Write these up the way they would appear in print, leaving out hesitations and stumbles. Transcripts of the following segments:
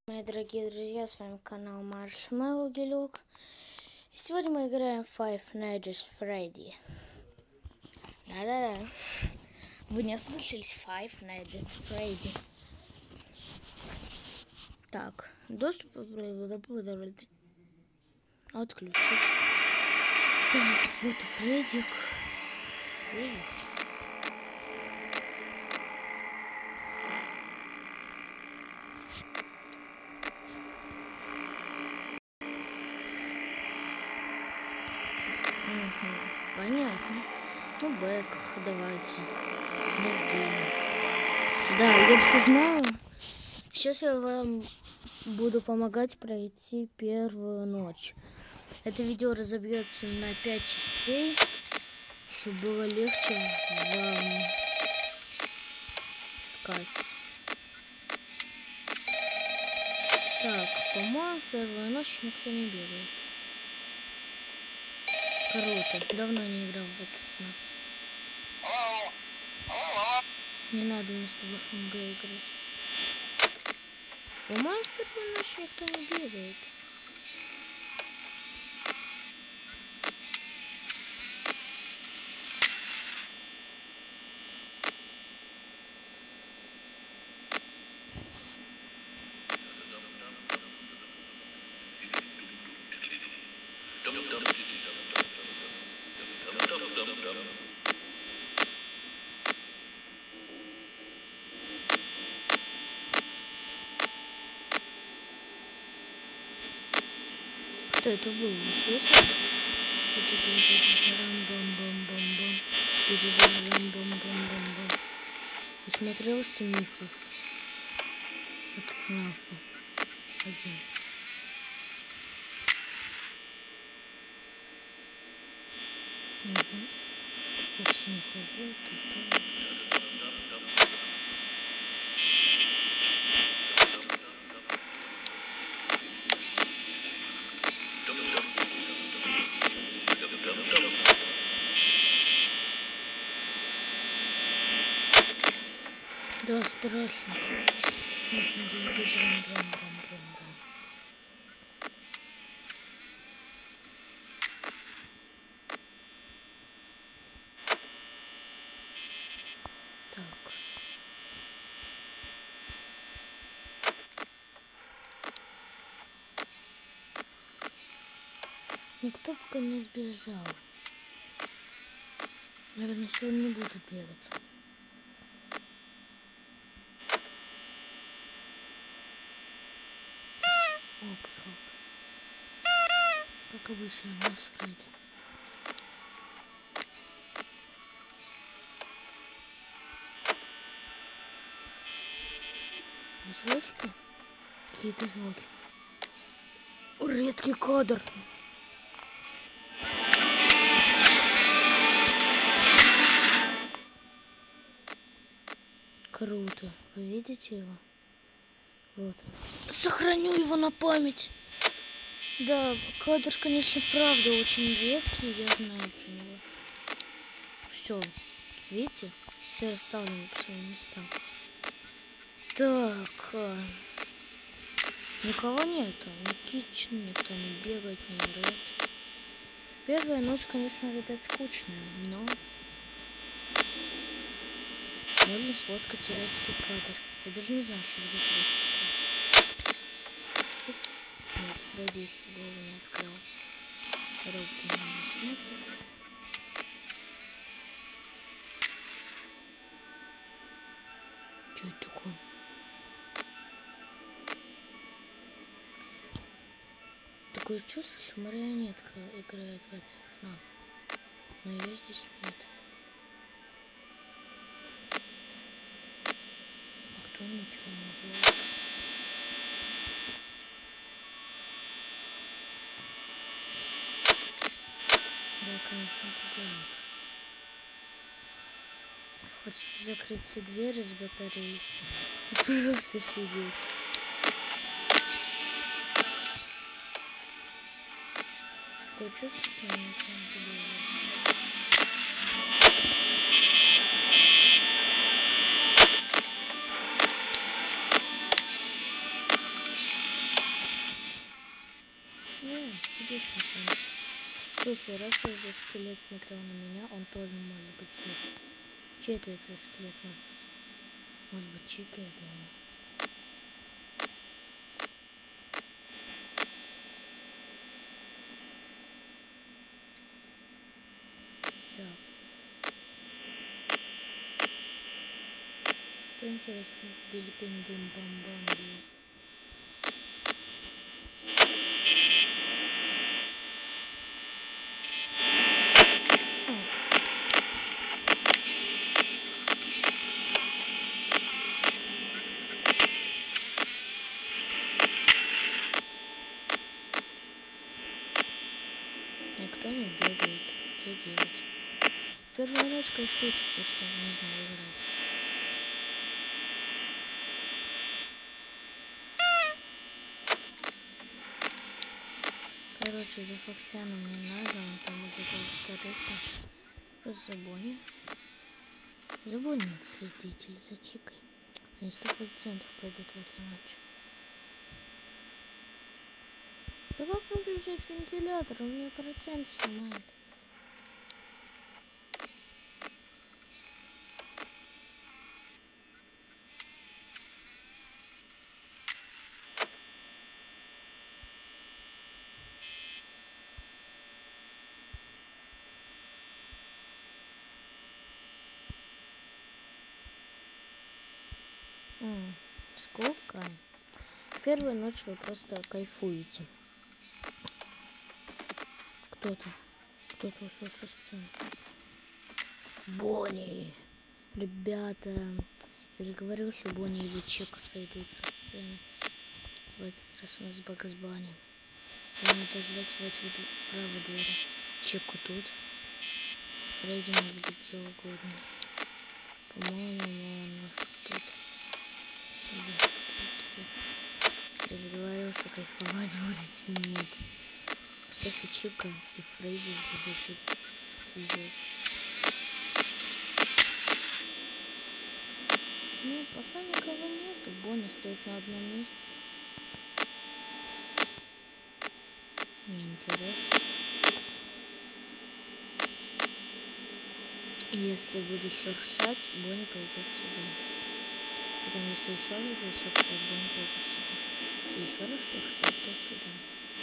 Мои дорогие друзья, с вами канал Маршмеллоу Гелюк. Сегодня мы играем Five Nights at Freddy. Да-да-да. Вы не ослышались? Five Nights at Freddy. Так, доступ отключить. Так, вот и Фреддик. Понятно. Ну, бэк, давайте. Да, я все знаю. Сейчас я вам буду помогать пройти первую ночь. Это видео разобьется на 5 частей, чтобы было легче вам искать. Так, по-моему, в первую ночь никто не бегает. Круто. Давно не играл в этот FNAF. Не надо вместо ФНГ играть. По-моему, в первую ночь никто не бегает. Кто это был? Вы слышали? Это был бам-бам-бам-бам-бам. Бам-бам-бам-бам-бам-бам. И смотрелся мифов от FNAF 1. Фокс не хожу, это да, страшно. Нужно было брам-брам-брам-брам-брам. Так. Никто пока не сбежал. Наверное, сегодня не буду бегать. О, пошел. Как обычно, у нас Фредди. Вы слышите? Какие-то звуки. Редкий кадр. Круто. Вы видите его? Вот. Сохраню его на память. Да, кадр, конечно, правда очень редкий, я знаю про него. Все, видите? Все расставлены по своим местам. Так, никого нету. Ни Китчен, никто не бегает, не орет. Первая ночь, конечно, ребят, скучная, но можно сфоткать редкий кадр. Я даже не знаю, что где Фредди. Нет, Фредди голову не открыл. Робот на меня смотрит. Что это такое? Такое чувство, что марионетка играет в этот FNAF. Но ее здесь нет. Никто ничего не делает. Да, конечно, пугает. Хочется закрыть все двери с батареей и просто сидеть. Такое чувство, что я ничего не делаю. убей сначала. Слушай, раз этот скелет смотрел на меня, он тоже может быть здесь. Чей это скелет может быть? Может быть, Чики, да. Да. Кто интересно, били-пин-бум-бам-бам. Никто не бегает. Что делать? Первая ночь кайфует, просто не знаю, играть. Короче, за Фоксяном не надо, он там где-то второй. Просто за Бонни. За Бонни надо следить или за Чикой. Они 100% пойдут в эту ночь. Да как выключить вентилятор? Он мне проценты снимает. Сколько? Первую ночь вы просто кайфуете. Кто-то ушел со сцены. Бонни! Ребята, я же говорил, что Бонни или Чика сойдут со сцены. В этот раз у нас Багс Банни. Я надо дать в эти правые двери. Чику тут. Фредди может быть где угодно. По-моему, он тут. Я же говорил, что кайфовать будете, нет. Сейчас и Чика, и Фредди будут здесь. Ну, пока никого нету. Бонни стоит на одном месте. Мне интересно. И если будет шуршать, Бонни пойдет сюда. Потом, если еще раз будет шуршать, Бонни пойдет сюда. Если еще раз шуршать, то сюда.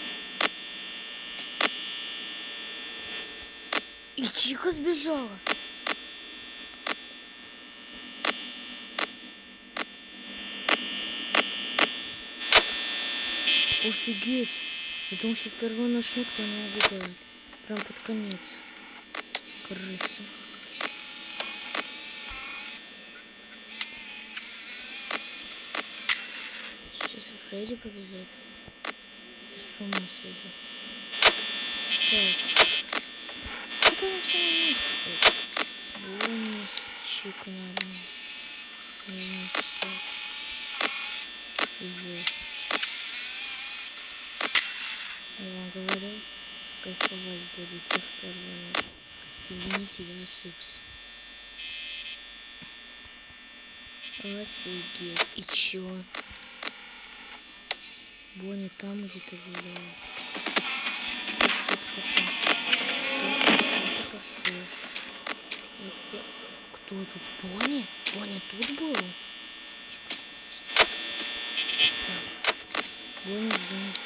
И Чика сбежала. Офигеть. Я думал, что в первую ночь никто не убегает. Прям под конец. Крыса. Сейчас и Фредди побежит. Я с ума сойду. Так. Как она все на месте стоит? Бонни с Чикой на одном. Жесть. Я вам говорю, кайфовать будете в первую ночь. Извините, я ошибся. Офигеть. И чё? Бонни там где-то гуляет. Кто тут? Бонни? Бонни тут был? Бонни где-нибудь.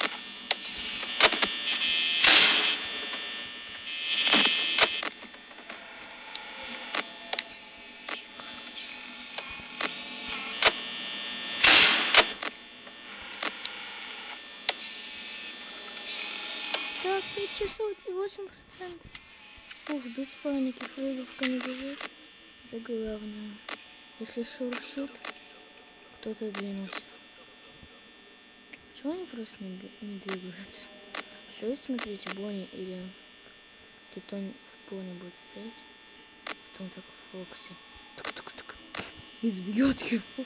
Так, 5 часов и 8%. Ух, без паники, Фреддивка не бежит. Это главное. Если шуршит, кто-то двинулся. Почему они просто не двигаются? Что если смотрите Бонни или тут он в Бонни будет стоять, потом так в Фоксе тук-тук-тук избьет его.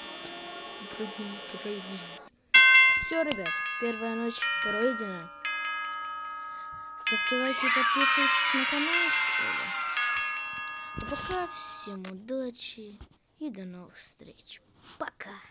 Все, ребят, первая ночь пройдена. Ставьте лайки и подписывайтесь на канал, что ли. А пока всем удачи и до новых встреч. Пока!